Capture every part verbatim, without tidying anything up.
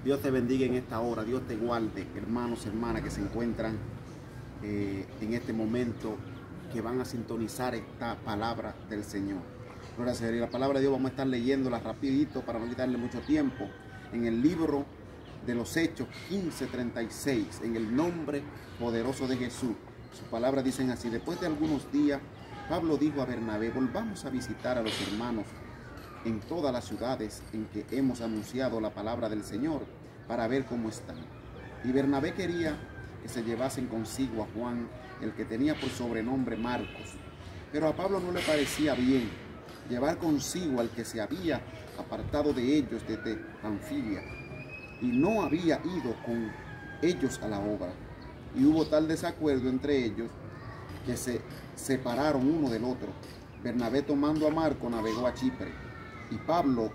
Dios te bendiga en esta hora, Dios te guarde, hermanos, hermanas que se encuentran eh, en este momento, que van a sintonizar esta palabra del Señor. Gloria al Señor. Y la palabra de Dios vamos a estar leyéndola rapidito para no quitarle mucho tiempo. En el libro de los Hechos quince treinta y seis, en el nombre poderoso de Jesús. Sus palabras dicen así: después de algunos días, Pablo dijo a Bernabé: volvamos a visitar a los hermanos en todas las ciudades en que hemos anunciado la palabra del Señor, para ver cómo están. Y Bernabé quería que se llevasen consigo a Juan, el que tenía por sobrenombre Marcos. Pero a Pablo no le parecía bien llevar consigo al que se había apartado de ellos desde Panfilia, y no había ido con ellos a la obra. Y hubo tal desacuerdo entre ellos que se separaron uno del otro. Bernabé, tomando a Marco, navegó a Chipre, y Pablo,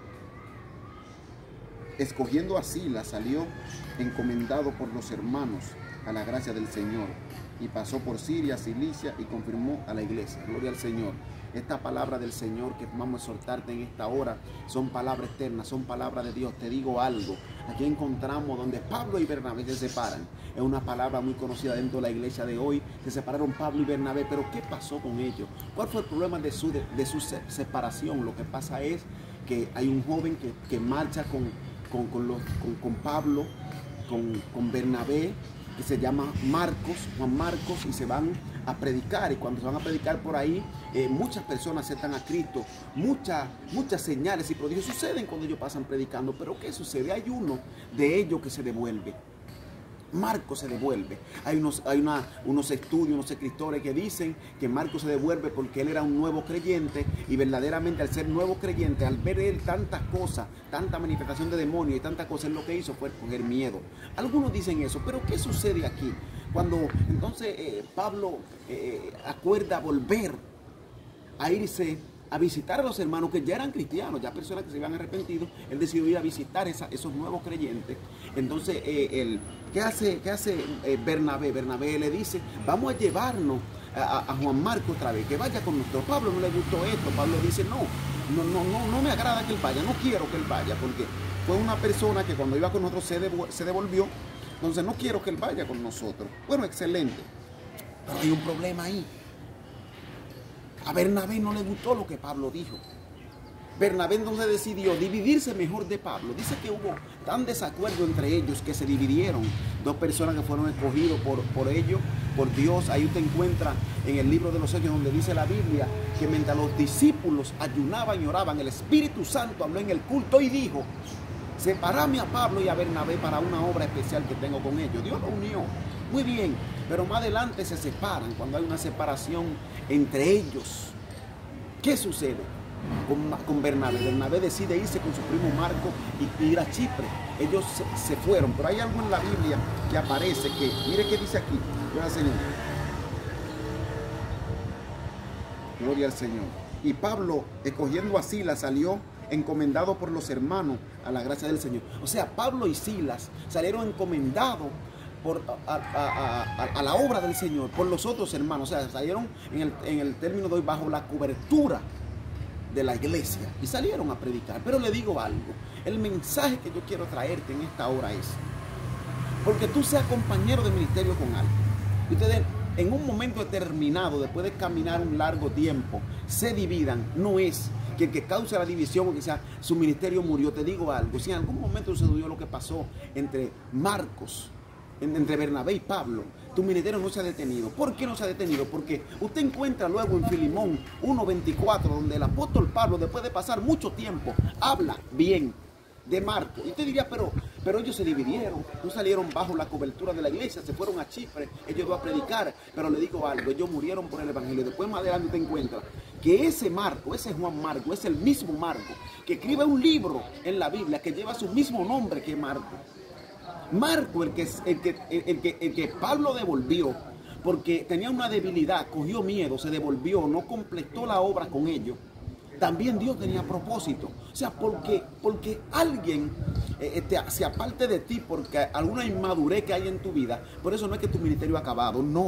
escogiendo a Silas, salió encomendado por los hermanos a la gracia del Señor, y pasó por Siria, Cilicia, y confirmó a la iglesia. Gloria al Señor. Esta palabra del Señor que vamos a exhortarte en esta hora son palabras eternas, son palabras de Dios. Te digo algo, aquí encontramos donde Pablo y Bernabé se separan. Es una palabra muy conocida dentro de la iglesia de hoy. Se separaron Pablo y Bernabé, pero ¿qué pasó con ellos? ¿Cuál fue el problema de su, de, de su separación? Lo que pasa es que hay un joven que, que marcha con, con, con, los, con, con Pablo, con, con Bernabé, que se llama Marcos, Juan Marcos, y se van a predicar. Y cuando se van a predicar por ahí, eh, muchas personas aceptan a Cristo, muchas, muchas señales y prodigios suceden cuando ellos pasan predicando. Pero ¿qué sucede? Hay uno de ellos que se devuelve. Marcos se devuelve. Hay, unos, hay una, unos estudios, unos escritores que dicen que Marcos se devuelve porque él era un nuevo creyente, y verdaderamente al ser nuevo creyente, al ver él tantas cosas, tanta manifestación de demonios y tantas cosas, él lo que hizo fue coger miedo. Algunos dicen eso, pero ¿qué sucede aquí? Cuando entonces eh, Pablo eh, acuerda volver a irse a visitar a los hermanos que ya eran cristianos, ya personas que se habían arrepentido, él decidió ir a visitar esa, esos nuevos creyentes. Entonces, eh, él, ¿qué hace, qué hace eh, Bernabé? Bernabé le dice: vamos a llevarnos a, a Juan Marcos otra vez, que vaya con nosotros. Pablo no le gustó esto. Pablo dice: no, no, no, no, no me agrada que él vaya, no quiero que él vaya, porque fue una persona que cuando iba con nosotros se, devu se devolvió, entonces no quiero que él vaya con nosotros. Bueno, excelente, pero hay un problema ahí. A Bernabé no le gustó lo que Pablo dijo. Bernabé entonces decidió dividirse mejor de Pablo. Dice que hubo tan desacuerdo entre ellos que se dividieron. Dos personas que fueron escogidos por, por ellos, por Dios. Ahí usted encuentra en el libro de los Hechos, donde dice la Biblia que mientras los discípulos ayunaban y oraban, el Espíritu Santo habló en el culto y dijo: separame a Pablo y a Bernabé para una obra especial que tengo con ellos. Dios lo unió. Muy bien, pero más adelante se separan, cuando hay una separación entre ellos. ¿Qué sucede con, con Bernabé? Bernabé decide irse con su primo Marco y ir a Chipre. Ellos se, se fueron, pero hay algo en la Biblia que aparece que, mire qué dice aquí. Gloria al Señor. Gloria al Señor. Y Pablo, escogiendo a Silas, salió encomendado por los hermanos a la gracia del Señor. O sea, Pablo y Silas salieron encomendados Por, a, a, a, a la obra del Señor por los otros hermanos. O sea, salieron en el, en el término de hoy bajo la cobertura de la iglesia y salieron a predicar. Pero le digo algo, el mensaje que yo quiero traerte en esta hora es: porque tú seas compañero de ministerio con alguien, y ustedes en un momento determinado, después de caminar un largo tiempo, se dividan, no es que el que causa la división o que sea su ministerio murió. Te digo algo, si en algún momento se dio lo que pasó entre Marcos, entre Bernabé y Pablo, tu ministerio no se ha detenido. ¿Por qué no se ha detenido? Porque usted encuentra luego en Filemón uno veinticuatro, donde el apóstol Pablo, después de pasar mucho tiempo, habla bien de Marcos. Y usted diría, pero, pero ellos se dividieron, no salieron bajo la cobertura de la iglesia, se fueron a Chipre, ellos van a predicar. Pero le digo algo, ellos murieron por el evangelio. Después más adelante usted encuentra que ese Marco, ese Juan Marco, es el mismo Marco que escribe un libro en la Biblia que lleva su mismo nombre que Marco. Marco, el que, el, que, el, que, el que Pablo devolvió porque tenía una debilidad, cogió miedo, se devolvió, no completó la obra con ellos. También Dios tenía propósito. O sea, porque, porque alguien eh, este, se aparte de ti porque alguna inmadurez que hay en tu vida, por eso no es que tu ministerio ha acabado, no.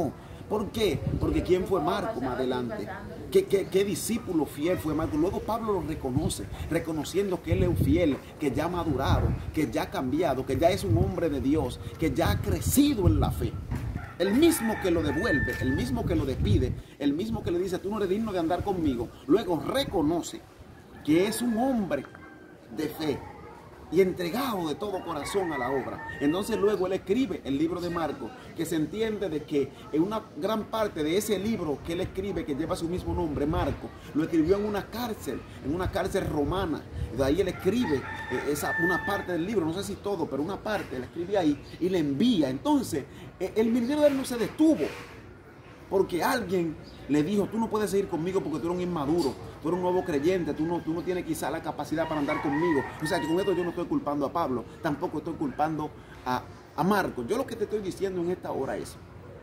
¿Por qué? Porque ¿quién fue Marco más adelante? ¿Qué, qué, qué discípulo fiel fue Marco? Luego Pablo lo reconoce, reconociendo que él es un fiel, que ya ha madurado, que ya ha cambiado, que ya es un hombre de Dios, que ya ha crecido en la fe. El mismo que lo devuelve, el mismo que lo despide, el mismo que le dice, tú no eres digno de andar conmigo, luego reconoce que es un hombre de fe y entregado de todo corazón a la obra. Entonces luego él escribe el libro de Marcos, que se entiende de que en una gran parte de ese libro que él escribe, que lleva su mismo nombre, Marcos, lo escribió en una cárcel, en una cárcel romana. De ahí él escribe eh, esa, una parte del libro, no sé si todo, pero una parte, él escribe ahí y le envía. Entonces eh, el ministerio de él no se detuvo, porque alguien le dijo, tú no puedes seguir conmigo porque tú eres un inmaduro, tú eres un nuevo creyente, tú no, tú no tienes quizá la capacidad para andar conmigo. O sea, que con esto yo no estoy culpando a Pablo, tampoco estoy culpando a, a Marcos. Yo lo que te estoy diciendo en esta hora es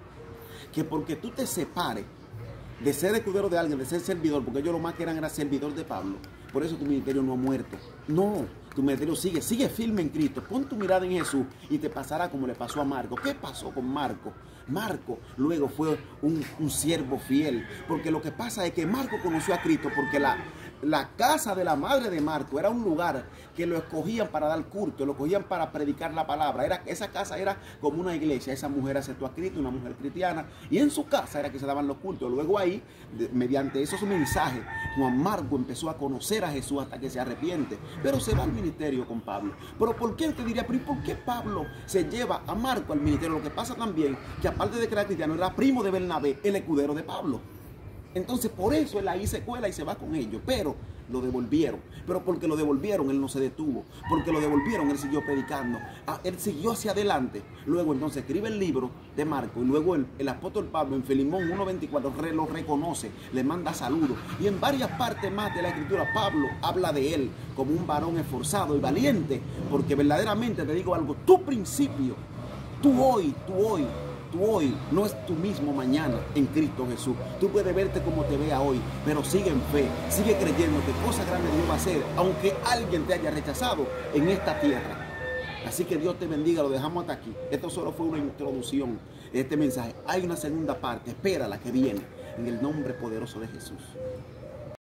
que porque tú te separes de ser escudero de alguien, de ser servidor, porque ellos lo más que eran era servidor de Pablo, por eso tu ministerio no ha muerto. No, tu ministerio sigue, sigue firme en Cristo. Pon tu mirada en Jesús y te pasará como le pasó a Marco. ¿Qué pasó con Marco? Marco luego fue un, un siervo fiel, porque lo que pasa es que Marco conoció a Cristo porque la, la casa de la madre de Marco era un lugar que lo escogían para dar culto, lo escogían para predicar la palabra. Era, esa casa era como una iglesia. Esa mujer aceptó a Cristo, una mujer cristiana, y en su casa era que se daban los cultos. Luego ahí, de, mediante esos mensajes, Juan Marco empezó a conocer a Jesús hasta que se arrepiente, pero se va al ministerio con Pablo. Pero ¿por qué? Te diría, pero ¿y por qué Pablo se lleva a Marco al ministerio? Lo que pasa también que aparte de que era cristiano, era primo de Bernabé, el escudero de Pablo. Entonces por eso él ahí se cuela y se va con ellos, pero lo devolvieron. Pero porque lo devolvieron, él no se detuvo. Porque lo devolvieron, él siguió predicando. Ah, él siguió hacia adelante. Luego entonces escribe el libro de Marco, y luego el, el apóstol Pablo en Filemón uno veinticuatro re, lo reconoce, le manda saludos. Y en varias partes más de la escritura Pablo habla de él como un varón esforzado y valiente, porque verdaderamente te digo algo, tu principio, tú hoy, tú hoy, Tú hoy no es tu mismo mañana en Cristo Jesús. Tú puedes verte como te vea hoy, pero sigue en fe, sigue creyendo que cosas grandes Dios va a hacer, aunque alguien te haya rechazado en esta tierra. Así que Dios te bendiga, lo dejamos hasta aquí. Esto solo fue una introducción de este mensaje. Hay una segunda parte, espérala que viene, en el nombre poderoso de Jesús.